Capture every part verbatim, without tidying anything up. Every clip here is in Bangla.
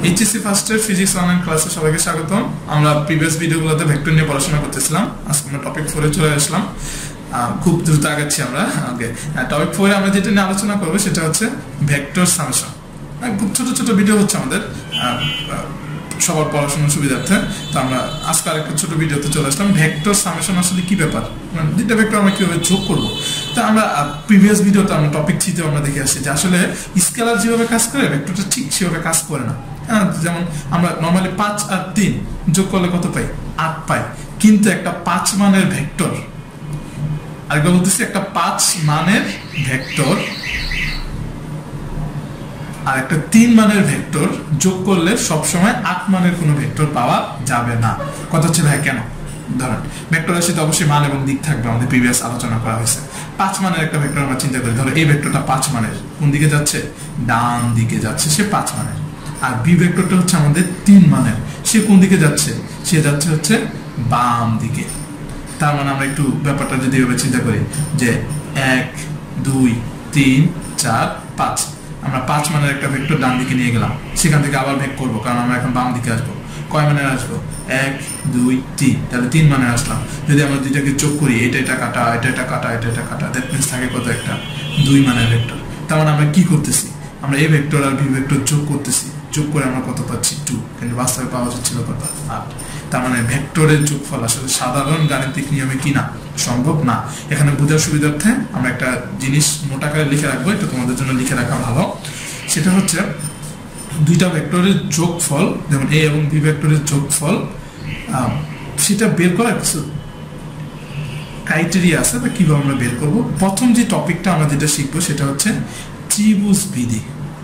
HSC first year physics online ক্লাসে সবাইকে স্বাগতম। আমরা প্রিভিয়াস ভিডিওগুলোতে ভেক্টর নিয়ে পড়াশোনা করতেছিলাম। আজকে আমরা টপিক ফোরে চলে আসলাম, খুব দ্রুত আগাচ্ছি আমরা। ওকে, টপিক ফোরে আমরা যেটা নিয়ে আলোচনা করবো সেটা হচ্ছে ভেক্টর সামেশন। খুব ছোট ছোট ভিডিও হচ্ছে আমাদের সবার পড়াশোনার সুবিধার্থে। তো আমরা আজকে আরেকটা ছোট ভিডিওতে চলে আসলাম। ভেক্টর সামেশন আসলে কি ব্যাপার, মানে দুইটা ভেক্টর আমরা কিভাবে যোগ করবো। তো আমরা প্রিভিয়াস ভিডিওতে আমরা টপিক থ্রিতে আমরা দেখে আসছি যে আসলে স্কেলার যেভাবে কাজ করে ভেক্টরটা ঠিক সেভাবে কাজ করে না। হ্যাঁ, যেমন আমরা নর্মালি পাঁচ আর তিন যোগ করলে কত পাই? আট পাই। কিন্তু একটা পাঁচ মানের ভেক্টর, আরেকবার বলতেছি, একটা পাঁচ মানের ভেক্টর আর একটা তিন মানের ভেক্টর যোগ করলে সবসময় আট মানের কোনো ভেক্টর পাওয়া যাবে না। কথা হচ্ছে ভাই কেন? ধরেন ভেক্টর রাশিতে অবশ্যই মান এবং দিক থাকবে, আমাদের প্রিভিয়াস আলোচনা করা হয়েছে। পাঁচ মানের একটা ভেক্টর আমরা চিন্তা করি, ধরো এই ভেক্টরটা পাঁচ মানের, কোন দিকে যাচ্ছে? ডান দিকে যাচ্ছে, সে পাঁচ মানের। আর বি ভেক্টরটা হচ্ছে আমাদের তিন মানের, সে কোন দিকে যাচ্ছে? সে যাচ্ছে হচ্ছে বাম দিকে। তার মানে আমরা একটু ব্যাপারটা যদি এভাবে চিন্তা করি যে এক দুই তিন চার পাঁচ, আমরা পাঁচ মানের একটা ভেক্টর ডান দিকে নিয়ে গেলাম, সেখান থেকে আবার ভেগ করবো কারণ আমরা এখন বাম দিকে আসবো। কয় মানের আসবো? এক দুই তিন, তাহলে তিন মানের আসলাম। যদি আমরা দুইটাকে যোগ করি, এটা এটা কাটা এটা এটা কাটা এটা এটা কাটা, দ্যাট মিনস থাকে কত? একটা দুই মানের ভেক্টর। তার মানে আমরা কি করতেছি? আমরা এই ভেক্টর আর বি ভেক্টর যোগ করতেছি, যোগ করে আমরা কত পাচ্ছি? টু। কিন্তু বাস্তবে পাওয়া যাচ্ছিল কত? আট। তার মানে ভেক্টরের যোগফল আসলে সাধারণ গাণিতিক নিয়মে কি না, সম্ভব না। এখানে বোঝার সুবিধার্থে আমরা একটা জিনিস মোটা করে লিখে রাখবো, এটা তোমাদের জন্য লিখে রাখা ভালো। সেটা হচ্ছে দুইটা ভেক্টরের যোগফল, যেমন এ এবং বি ভেক্টরের যোগফল, সেটা বের করার কিছু ক্রাইটেরিয়া আছে বা কিভাবে আমরা বের করবো। প্রথম যে টপিকটা আমরা যেটা শিখবো সেটা হচ্ছে ত্রিভুজ বিধি।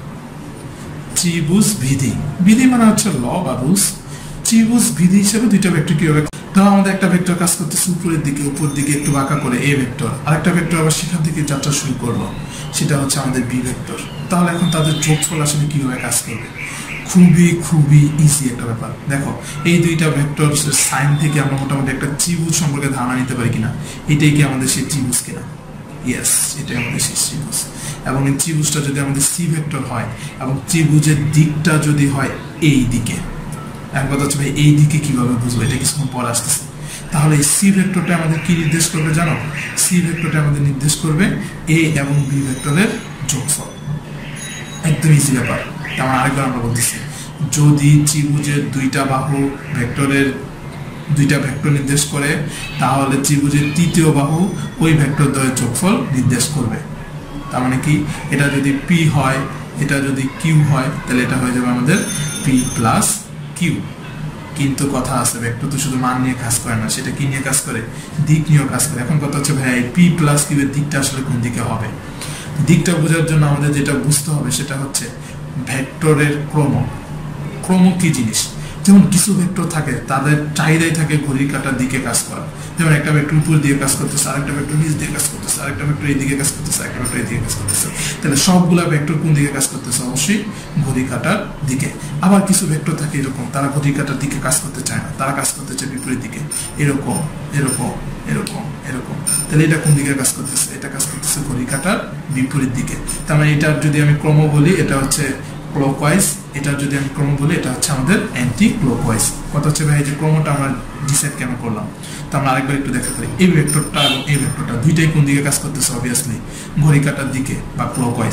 ত্রিভুজ বিধি, বিধি মানে হচ্ছে ল বা রুলস। ত্রিভুজ বিধি হিসেবে দুইটা ভেক্টর কিভাবে, ধরো আমাদের একটা ভেক্টর কাজ করতেছে উপরের দিকে, উপর দিকে একটু বাঁকা করে এ ভেক্টর, আর একটা ভেক্টর আবার সেখান থেকে যাত্রা শুরু করলো, সেটা হচ্ছে আমাদের বি ভেক্টর। তাহলে এখন তাদের যোগফল আসলে কিভাবে কাজ করবে? খুবই খুবই ইজি একটা ব্যাপার। দেখো এই দুইটা ভেক্টর সাইন থেকে আমরা মোটামুটি একটা ত্রিভুজ সম্পর্কে ধারণা নিতে পারি কিনা, এটাই কি আমাদের সেই ত্রিভুজ কিনা? ইয়েস, এটাই আমাদের সেই ত্রিভুজ। এবং এই ত্রিভুজটা যদি আমাদের সি ভেক্টর হয় এবং ত্রিভুজের দিকটা যদি হয় এই দিকে, এক কথা হচ্ছে ভাই এই দিকে কিভাবে বুঝবো, এটা কিছুক্ষণ পর আসতেছে। তাহলে এই সি ভেক্টরটা আমাদের কি নির্দেশ করবে জানো? সি ভেক্টরটা আমাদের নির্দেশ করবে এ এবং বি ভেক্টরের যোগফল। একদম ইজি ব্যাপার। তেমন আরেকবার আমরা বলতেছি, যদি ত্রিভুজের দুইটা বাহু ভেক্টরের দুইটা ভেক্টর নির্দেশ করে, তাহলে ত্রিভুজের তৃতীয় বাহু ওই ভেক্টর দ্বয়ের যোগফল নির্দেশ করবে। তার মানে কি, এটা যদি পি হয়, এটা যদি কিউ হয়, তাহলে এটা হয়ে যাবে আমাদের পি প্লাস কিউ। কিন্তু কথা আছে, ভেক্টর তো শুধু মান নিয়ে কাজ করে না, সেটা কি নিয়ে কাজ করে? দিক নিয়েও কাজ করে। এখন কথা হচ্ছে ভাই পি প্লাস কিউ এর দিকটা আসলে কোন দিকে হবে? দিকটা বোঝার জন্য আমাদের যেটা বুঝতে হবে সেটা হচ্ছে ভেক্টরের ক্রম। ক্রম কি জিনিস? যেমন কিছু ভেক্টর থাকে তাদের চাহিদাই থাকে ঘড়ির কাঁটার দিকে কাজ করা। যেমন একটা ভেক্টর উপর দিয়ে কাজ করতেছে, আরেকটা ভেক্টর নিচ দিয়ে কাজ করতেছে, আরেকটা ভেক্টর এই দিকে কাজ করতেছে, আরেকটা ভেক্টর এই দিকে কাজ করতেছে। তাহলে সবগুলা ভেক্টর কোন দিকে কাজ করতেছে? অবশ্যই ঘড়ির কাঁটার দিকে। আবার কিছু ভেক্টর থাকে এরকম, তারা ঘড়ির কাঁটার দিকে কাজ করতে চায় না, তারা কাজ করতে চায় বিপরীত দিকে, এরকম এরকম এরকম এরকম। তাহলে এটা কোন দিকে কাজ করতেছে? এটা কাজ করতেছে ঘড়ির কাঁটার বিপরীত দিকে। তার মানে এটার যদি আমি ক্রম বলি, এটা হচ্ছে ক্লকওয়াইজ, এটা যদি আমি ক্রম বলি, এটা হচ্ছে আমাদের অ্যান্টি ক্লকওয়াইজ। কথা হচ্ছে ভাই যে ক্রমটা আমরা ডিসাইড কেন করলাম, তো আমরা আরেকবার একটু দেখা করি। এই ভেক্টরটা এবং এই ভেক্টরটা দুইটাই কোন দিকে কাজ করতেছে? অবভিয়াসলি ঘড়ি কাঁটার দিকে বা ক্লকওয়াইজ।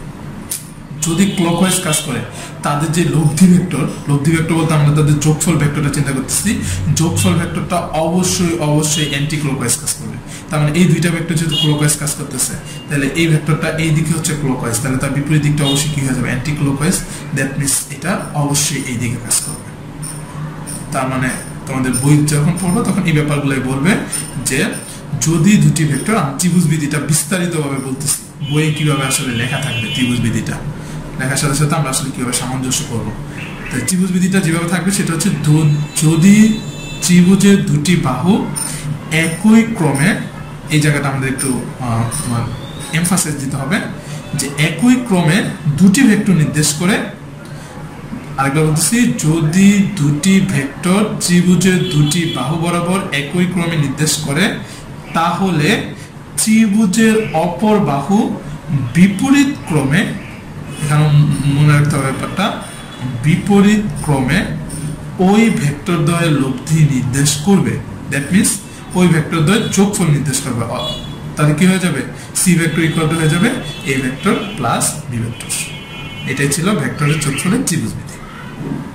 যদি ক্লকওয়াইজ কাজ করে, তাদের যে লব্ধি ভেক্টর, লব্ধি ভেক্টর বলতে আমরা তাদের যোগফল ভেক্টরটা চিন্তা করতেছি, যোগফল ভেক্টরটা অবশ্যই অবশ্যই অ্যান্টি ক্লকওয়াইজ কাজ করবে। তার মানে এই দুইটা ভেক্টর যেহেতু ক্লকওয়াইজ কাজ করতেছে, তাহলে এই ভেক্টরটা এই দিকে হচ্ছে ক্লকওয়াইজ, তাহলে তার বিপরীত দিকটা অবশ্যই কি হয়ে যাবে? Anti clockwise. দ্যাট মিনস এটা অবশ্যই এই দিকে কাজ করবে। তার মানে তোমাদের বই যখন পড়বো তখন এই ব্যাপারগুলোই বলবে যে যদি দুটি ভেক্টর, আমি ত্রিভুজ বিধিটা বিস্তারিতভাবে বলতেছি, বইয়ে কিভাবে আসলে লেখা থাকবে ত্রিভুজ বিধিটা, লেখার সাথে সাথে আমরা আসলে কিভাবে সামঞ্জস্য করবো। তাই ত্রিভুজ বিধিটা যেভাবে থাকবে সেটা হচ্ছে যদি ত্রিভুজের দুটি বাহু একই ক্রমে, এই জায়গাটা আমাদের একটু তোমার এমফাসাইজ দিতে হবে যে একই ক্রমে দুটি ভেক্টর নির্দেশ করে। আরেকবার বলতেছি, যদি দুটি ভেক্টর ত্রিভুজের দুটি বাহু বরাবর একই ক্রমে নির্দেশ করে, তাহলে ত্রিভুজের অপর বাহু বিপরীত ক্রমে, এখানে মনে রাখতে হবে ব্যাপারটা, বিপরীত ক্রমে ওই ভেক্টর দ্বয়ের লব্ধি নির্দেশ করবে। দ্যাট মিনস ওই ভেক্টর দ্বয়ের যোগফল নির্দেশ করবে। তাহলে কি হয়ে যাবে, সি ভেক্টর ইকুয়াল টু হয়ে যাবে A vector plus B vector. এটাই ছিল ভেক্টরের যোগফলের ত্রিভুজ বিধি।